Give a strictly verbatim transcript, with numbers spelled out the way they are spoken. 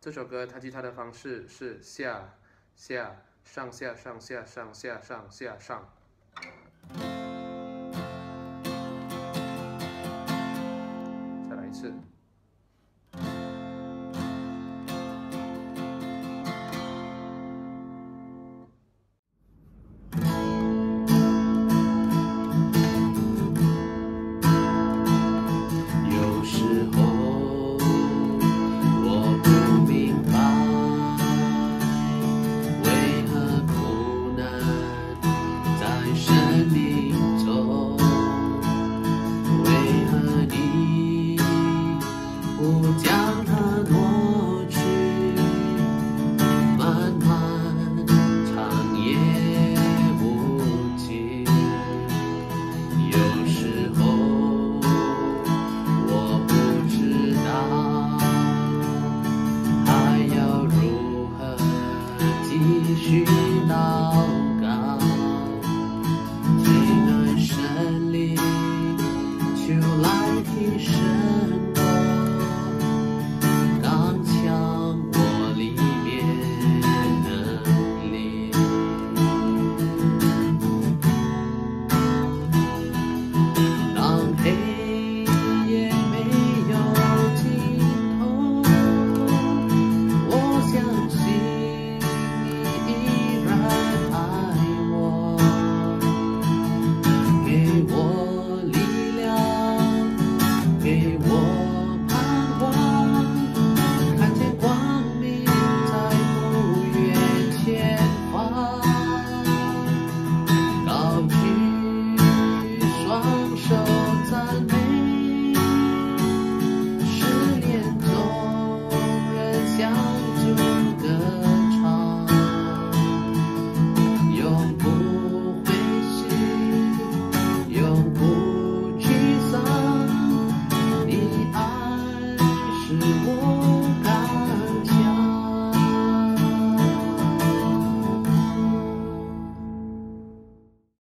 这首歌弹吉他的方式是下下上下上下上下上下上。再来一次。 将它挪去，漫漫长夜无尽。有时候我不知道还要如何继续祷告，亲爱神灵，求来提升。